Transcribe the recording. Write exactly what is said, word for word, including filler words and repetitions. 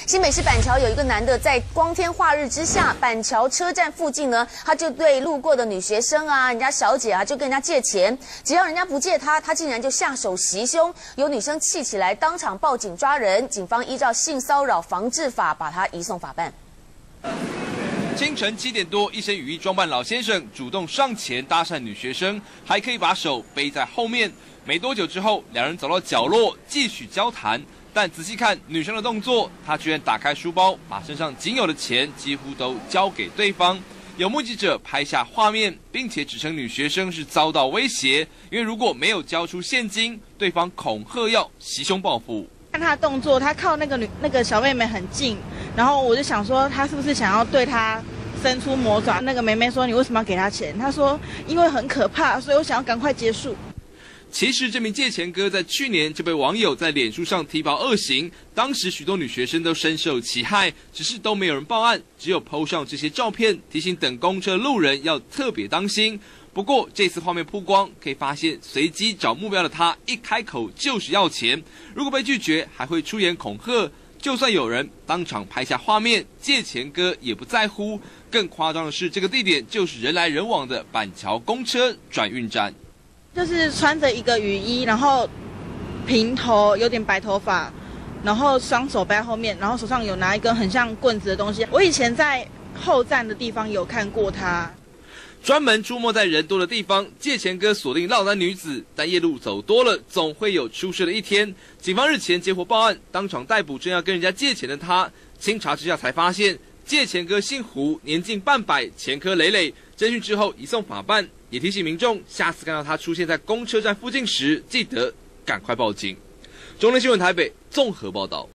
新北市板桥有一个男的在光天化日之下，板桥车站附近呢，他就对路过的女学生啊、人家小姐啊，就跟人家借钱，只要人家不借他，他竟然就下手袭胸，有女生气起来，当场报警抓人，警方依照性骚扰防治法把他移送法办。 清晨七点多，一身雨衣装扮老先生主动上前搭讪女学生，还可以把手背在后面。没多久之后，两人走到角落继续交谈。但仔细看女生的动作，她居然打开书包，把身上仅有的钱几乎都交给对方。有目击者拍下画面，并且指称女学生是遭到威胁，因为如果没有交出现金，对方恐吓要袭胸报复。 看他的动作，他靠那个女那个小妹妹很近，然后我就想说，他是不是想要对她伸出魔爪？那个妹妹说：“你为什么要给他钱？”他说：“因为很可怕，所以我想要赶快结束。” 其实这名借钱哥在去年就被网友在脸书上踢爆恶行，当时许多女学生都深受其害，只是都没有人报案，只有 po 上这些照片，提醒等公车路人要特别当心。 不过这次画面曝光，可以发现随机找目标的他一开口就是要钱，如果被拒绝，还会出言恐吓。就算有人当场拍下画面，借钱哥也不在乎。更夸张的是，这个地点就是人来人往的板桥公车转运站， 就是穿着一个雨衣，然后平头，有点白头发，然后双手背在后面，然后手上有拿一根很像棍子的东西。我以前在后站的地方有看过他。 专门出没在人多的地方，借钱哥锁定落单女子，但夜路走多了，总会有出事的一天。警方日前接获报案，当场逮捕正要跟人家借钱的他。经查之下才发现，借钱哥姓胡，年近半百，前科累累。侦讯之后移送法办，也提醒民众，下次看到他出现在公车站附近时，记得赶快报警。中天新闻台北综合报道。